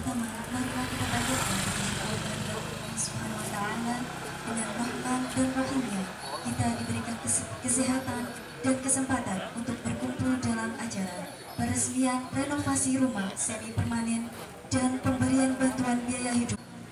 pertama, marilah kita panjatkan puji kehadiran Allah Subhanahu wa Ta'ala. Dengan rahmat dan rahimnya kita diberikan kesehatan dan kesempatan untuk berkumpul dalam acara peresmian renovasi rumah semi permanen dan pemberian bantuan biaya hidup.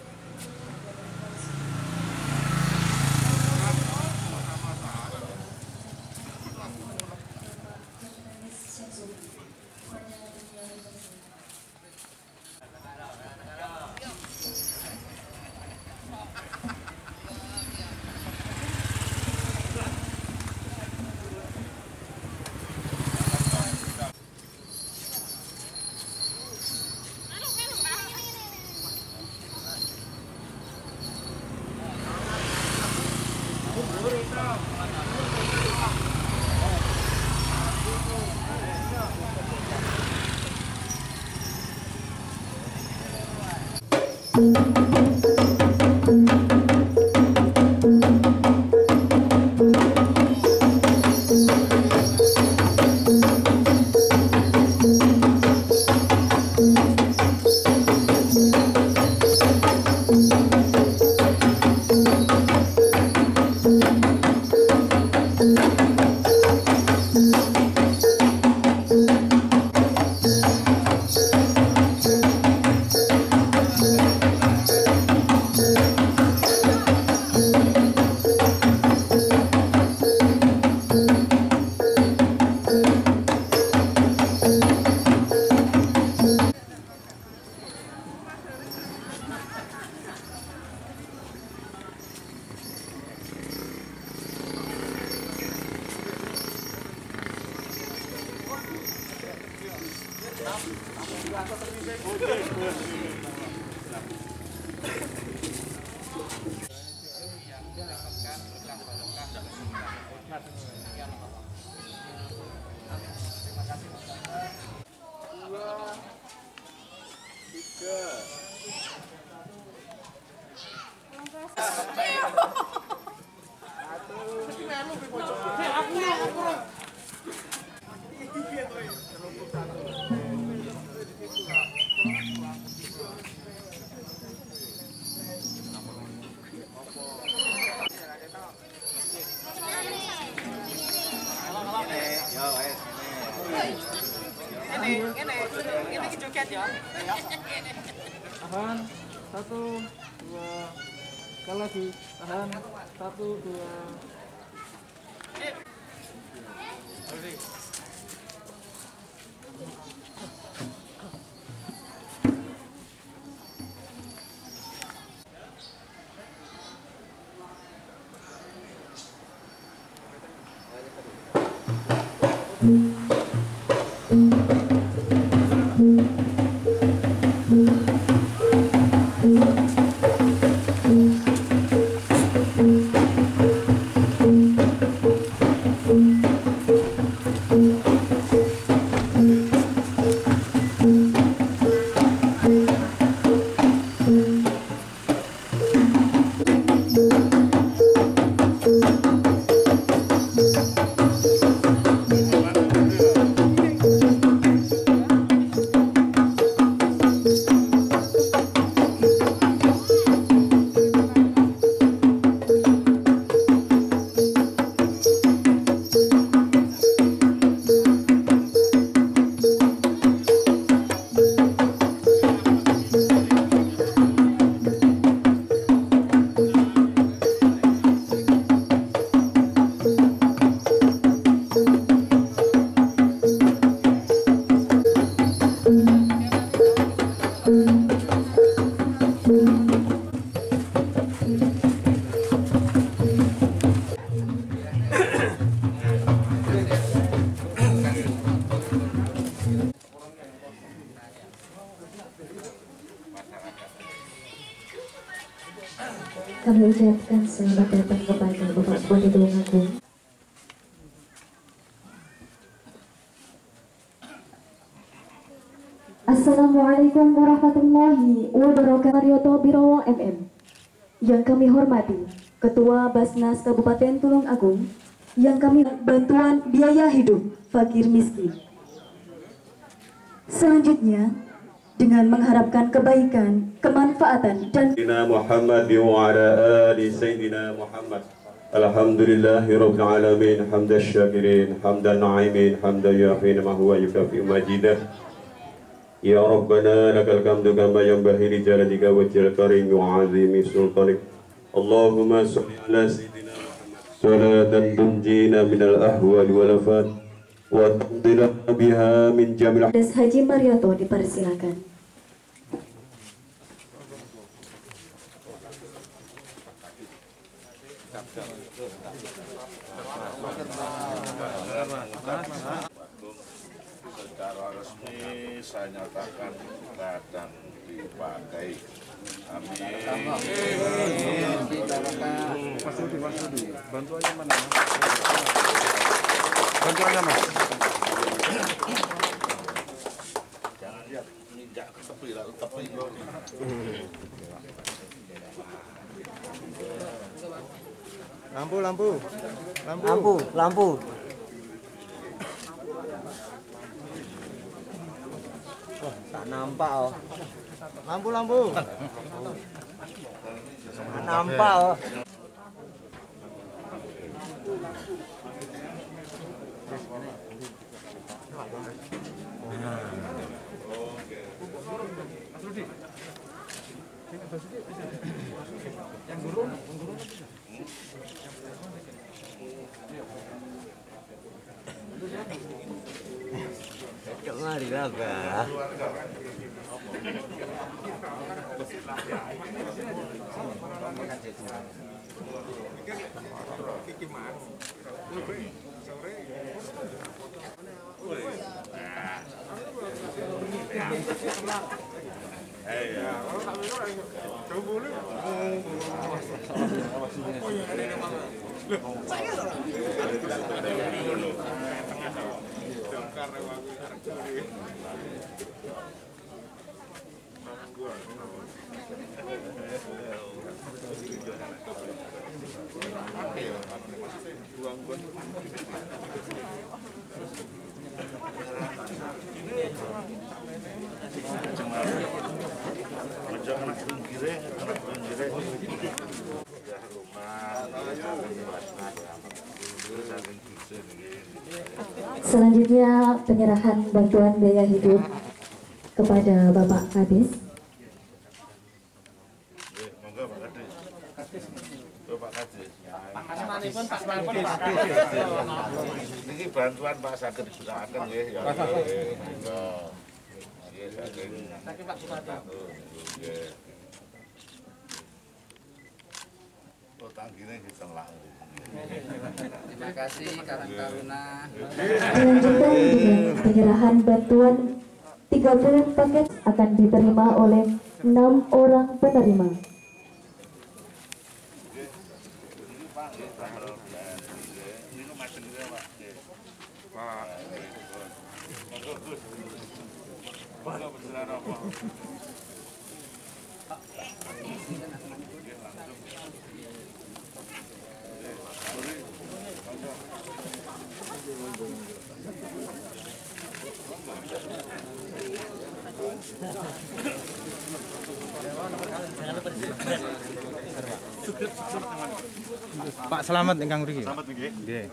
Ini joget ya. Tahan, 1, 2, sekali lagi, tahan, 1, 2. Kami ucapkan selamat datang kepada Bapak Bupati Tulungagung. Assalamualaikum warahmatullahi wabarakatuh. Marioto Biro MM. Yang kami hormati Ketua Basnas Kabupaten Tulungagung, yang kami bantuan biaya hidup fakir miskin. Selanjutnya dengan mengharapkan kebaikan, kemanfaatan, dan Sayyidina Muhammad wa ala ali Sayyidina Muhammad. Alhamdulillahi Rabbil Alamin. Hamdan syakirin, hamdan na'imin, hamdan yafin ma huwa yukafi majidah. Ya Rabbana lakal hamdu kama yanbaghi li jalatika wajhil karim wa 'azimi sultanik. Allahumma shalli ala Sayyidina Muhammad salatan tunjina minal ahwali wal afat wa taqdina biha min jamil. Des Haji Marioto dipersilakan. Secara resmi saya nyatakan buka dan dipakai. Amin. Mas Rudi, bantuannya mana? Bantuannya Mas. Jangan lihat injak ke tepi lalu tepi. Lampu. Oh, tak nampak oh. Lampu. Tak nampak oh. Kemari lah. Selanjutnya penyerahan bantuan biaya hidup kepada Bapak Kadis. Ini bantuan Pak saged digunakan nggih ya. Nggih saking Pak nggih. Oh tanggine ditelak. Terima kasih Karang Taruna. Selanjutnya dengan penyerahan bantuan 30 paket akan diterima oleh 6 orang penerima. Pak selamat ingkang mriki. Selamat nggih. Nggih.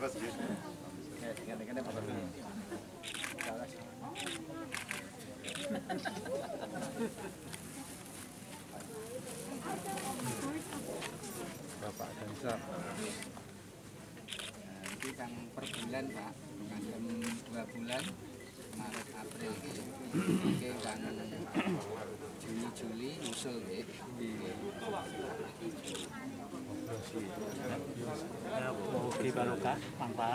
Bapak Dansa. Nanti kan per bulan Pak, macam 2 bulan, Maret April. Oke kan Juni Juli usul nggih. Oke, barokah, manfaat.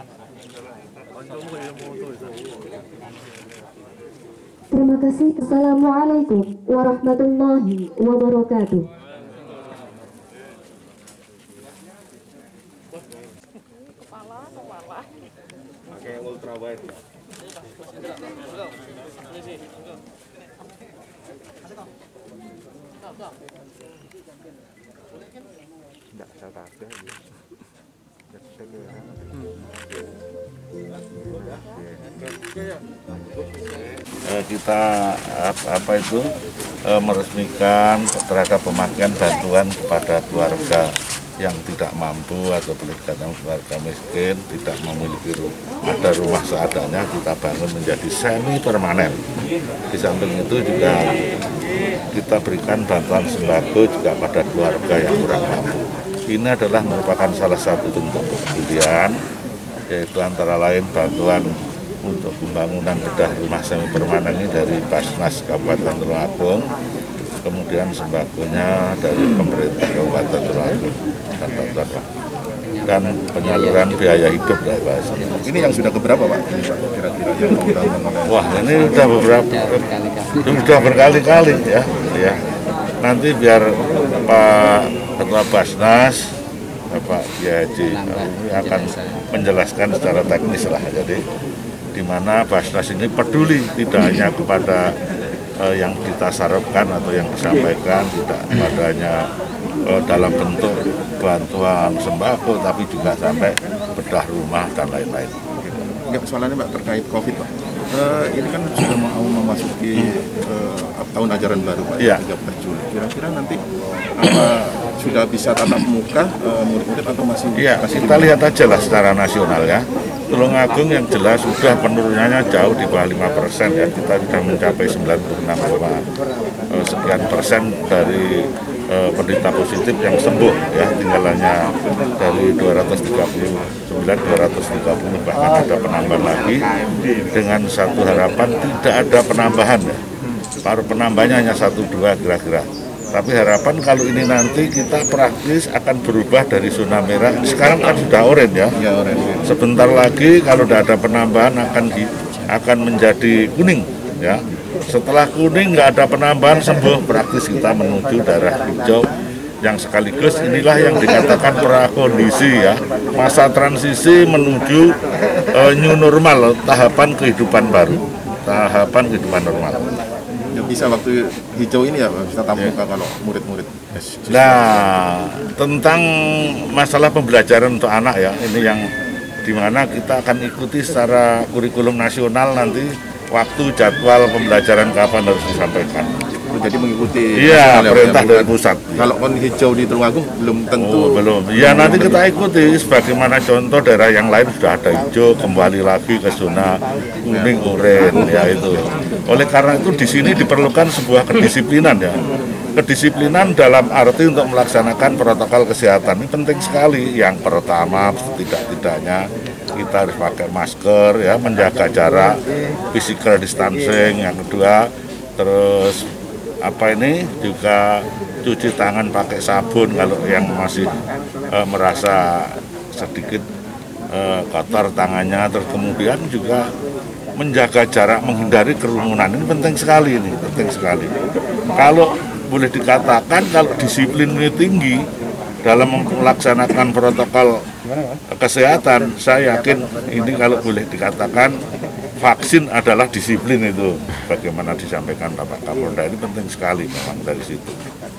Terima kasih. Assalamualaikum warahmatullahi wabarakatuh. Pakai ultra wide. Enggak saya tak ada. Kita meresmikan terhadap pemakaian bantuan kepada keluarga yang tidak mampu atau keluarga miskin, tidak memiliki ada rumah seadanya, kita bangun menjadi semi permanen. Di samping itu juga kita berikan bantuan sembako juga pada keluarga yang kurang mampu. Ini adalah merupakan salah satu bentuk kepedulian, yaitu antara lain bantuan untuk pembangunan bedah rumah semi permanen ini dari Basnas Kabupaten Tulungagung, kemudian sembakonya dari pemerintah Kabupaten Tulungagung dan penyaluran biaya hidup dari Basnas. Ini yang sudah keberapa Pak? Kira-kira yang pembangunan oleh... Wah, ini sudah beberapa, sudah berkali-kali ya. Nanti biar Pak Ketua Basnas, Bapak Kiai Haji akan menjelaskan secara teknis lah. Jadi di mana Basnas ini peduli tidak hanya kepada yang kita sarapkan atau yang disampaikan, tidak padanya dalam bentuk bantuan sembako, tapi juga sampai bedah rumah dan lain-lain. Enggak, soalnya Mbak terkait COVID Pak. Ini kan sudah mau memasuki tahun ajaran baru Pak, ya. 13 Juli. Kira-kira nanti sudah bisa tatap muka murid-murid atau masih? Iya, kita lihat aja lah secara nasional ya. Tulungagung yang jelas sudah penurunannya jauh di bawah 5% ya. Kita sudah mencapai 96, sekian persen dari penderita positif yang sembuh ya, tinggal hanya dari 239, 230 bahkan ada penambahan lagi, dengan satu harapan tidak ada penambahan ya. Baru penambahnya hanya 1-2 kira-kira. Tapi harapan kalau ini nanti kita praktis akan berubah dari zona merah, sekarang kan sudah oranye ya. Sebentar lagi kalau tidak ada penambahan akan menjadi kuning ya. Setelah kuning nggak ada penambahan sembuh, praktis kita menuju daerah hijau yang sekaligus inilah yang dikatakan prakondisi ya, masa transisi menuju new normal, tahapan kehidupan baru, tahapan kehidupan normal. Ya, bisa waktu hijau ini ya bisa tatap muka kalau murid-murid. Nah, tentang masalah pembelajaran untuk anak ya, ini yang dimana kita akan ikuti secara kurikulum nasional nanti. Waktu jadwal pembelajaran kapan harus disampaikan. Jadi mengikuti perintah dari pusat. Kalau kon hijau di Tulungagung belum tentu. Belum. Ya nanti kita ikuti sebagaimana contoh daerah yang lain sudah ada hijau, kembali lagi ke zona kuning oranye ya itu. Oleh karena itu di sini diperlukan sebuah kedisiplinan ya. Kedisiplinan dalam arti untuk melaksanakan protokol kesehatan ini penting sekali. Yang pertama tidak-tidaknya kita harus pakai masker ya, menjaga jarak, physical distancing. Yang kedua terus juga cuci tangan pakai sabun kalau yang masih merasa sedikit kotor tangannya. Terus kemudian juga menjaga jarak, menghindari kerumunan. Ini penting sekali, ini penting sekali. Kalau boleh dikatakan kalau disiplin ini tinggi dalam melaksanakan protokol kesehatan, saya yakin ini kalau boleh dikatakan vaksin adalah disiplin itu. Bagaimana disampaikan Bapak Kapolda, ini penting sekali memang dari situ.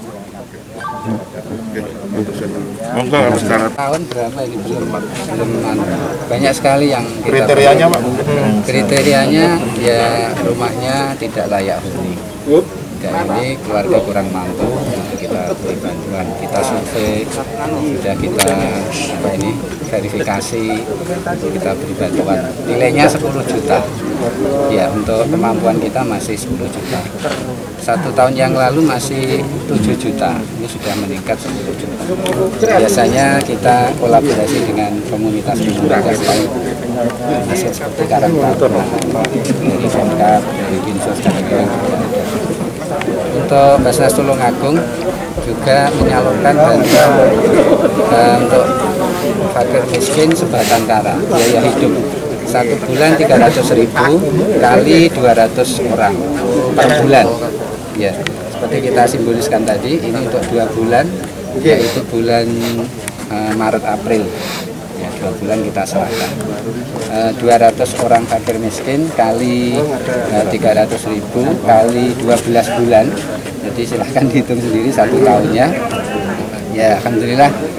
Monggo secara tahun berapa ini belum banyak sekali yang kita kriterianya Pak. Kriterianya ya rumahnya tidak layak huni. Dan ini keluarga kurang mampu, kita beri bantuan, kita survei, sudah kita verifikasi, kita beri bantuan. Nilainya 10 juta. Ya, untuk kemampuan kita masih 10 juta. 1 tahun yang lalu masih 7 juta. Ini sudah meningkat 10 juta. Biasanya kita kolaborasi dengan komunitas-komunitas lain. Masih seperti Karangtaruna, dari Pemkab, dari Dinsos dan lain-lain juga ada. Untuk Basnas Tulungagung juga menyalurkan bantuan untuk fakir miskin sebatang kara, biaya hidup 1 bulan 300.000 kali 200 orang per bulan. Ya, seperti kita simboliskan tadi, ini untuk 2 bulan, yaitu bulan Maret April. Ya, 2 bulan kita serahkan 200 orang fakir miskin kali 300.000 kali 12 bulan, jadi silahkan dihitung sendiri 1 tahunnya. Ya, alhamdulillah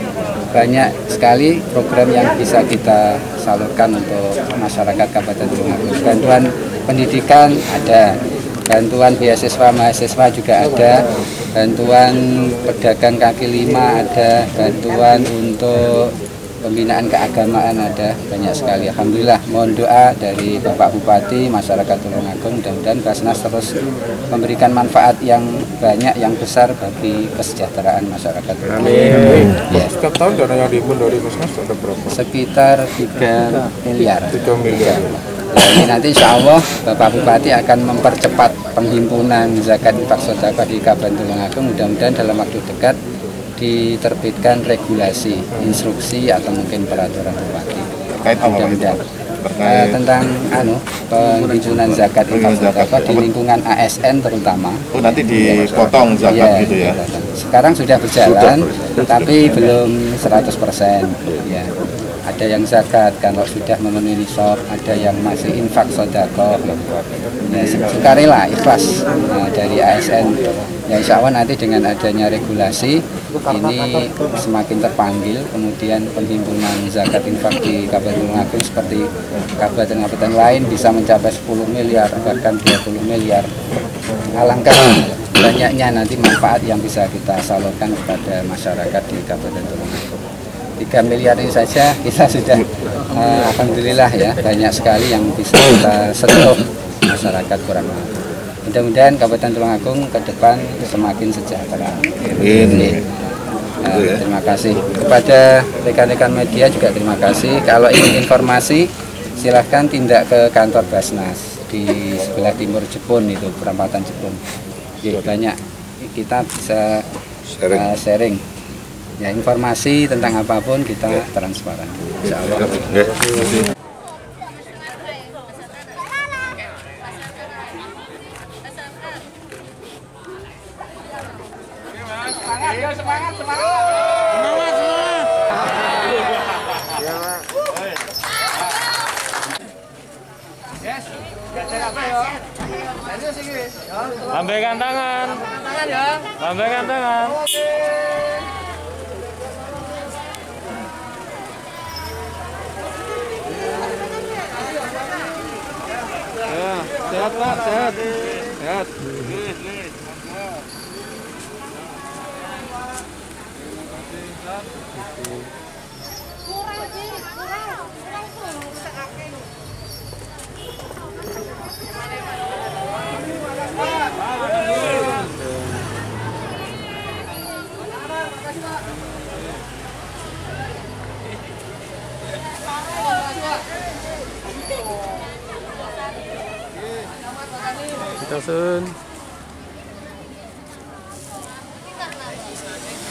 banyak sekali program yang bisa kita salurkan untuk masyarakat Kabupaten Tulungagung. Bantuan pendidikan ada, bantuan beasiswa mahasiswa juga ada, bantuan pedagang kaki lima ada, bantuan untuk pembinaan keagamaan ada, banyak sekali. Alhamdulillah, mohon doa dari Bapak Bupati, masyarakat Tulungagung, mudah-mudahan Basnas terus memberikan manfaat yang banyak, yang besar bagi kesejahteraan masyarakat. Amin. Ya. Setiap tahun dana yang diimpun dari Basnas ada berapa? Sekitar 3 miliar. 3 miliar. Jadi nanti insya Allah Bapak Bupati akan mempercepat penghimpunan zakat infak sedekah di Kabupaten Tulungagung. Mudah-mudahan dalam waktu dekat diterbitkan regulasi, instruksi atau mungkin peraturan bupati. Mudah-mudahan tentang penghimpunan zakat infak sedekah di lingkungan ASN terutama. Oh, nanti dipotong zakat gitu ya. Sekarang sudah berjalan, tapi belum 100%. Ya. Ada yang zakat kalau sudah memenuhi nisab, ada yang masih infak sedekah. Ya, sukarela, ikhlas dari ASN. Ya, insya Allah nanti dengan adanya regulasi ini semakin terpanggil, kemudian penghimpunan zakat infak di Kabupaten Tulungagung seperti kabupaten-kabupaten lain bisa mencapai 10 miliar bahkan 20 miliar. Alangkah banyaknya nanti manfaat yang bisa kita salurkan kepada masyarakat di Kabupaten Tulungagung. 3 miliar ini saja kita sudah alhamdulillah ya, banyak sekali yang bisa kita sentuh masyarakat kurang mampu. Mudah-mudahan Kabupaten Tulungagung ke depan semakin sejahtera. Terima kasih kepada rekan-rekan media juga terima kasih. Kalau ingin informasi silahkan tindak ke kantor Basnas di sebelah timur Jepun itu, perempatan Jepun. Banyak kita bisa sharing. Ya, informasi tentang apapun kita transparan. Insya Allah. Lambaikan tangan. Lambaikan tangan. Ya, sehat Pak, sehat. Sehat. Kita sun.